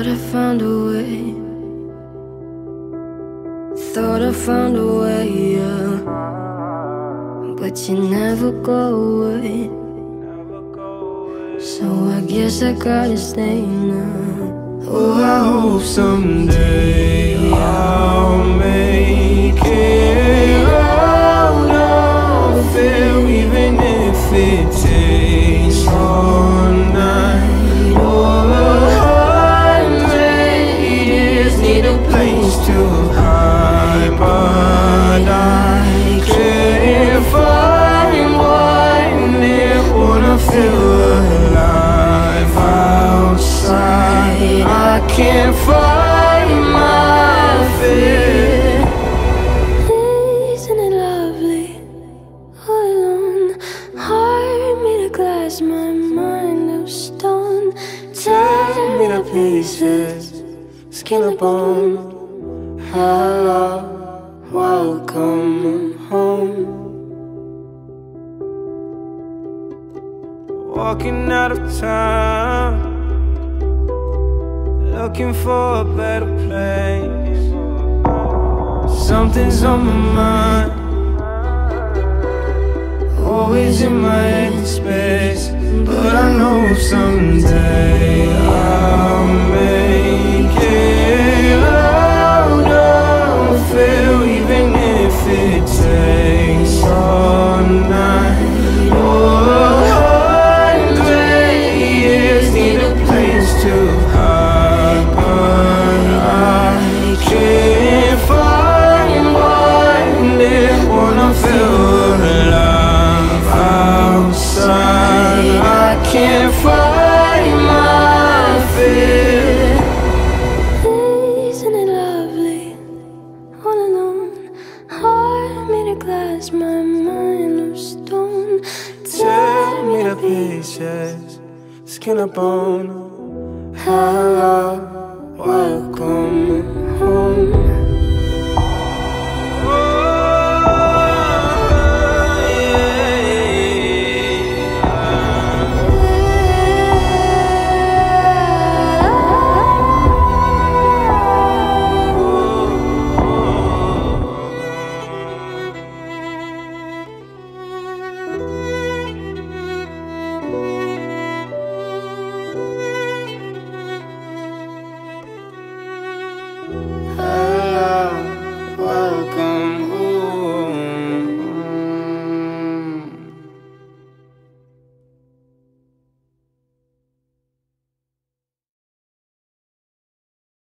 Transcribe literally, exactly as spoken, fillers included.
Thought I found a way. Thought I found a way, yeah. But you never go away. So I guess I gotta stay now. Oh, I hope someday I'll make it out of it, even if it takes all night or a hundred years. Need a place to hide, but I can't find one. It wanna feel alive outside. I can't find my fear. Isn't it lovely? All alone, heart made of glass, my mind of stone. Tear me to pieces, skin and bone. Hello, welcome home. Walking out of town, looking for a better place. Something's on my mind, always in my head space. But I know someday I'll make it out of it, even if it takes all night or a hundred years. Need a place to hide, but I can't find one. They wanna feel alive outside. I can't find my fear. Isn't it lovely? All alone, heart made of glass, my mind of stone. Tear me to pieces, skin and bone. Hello, welcome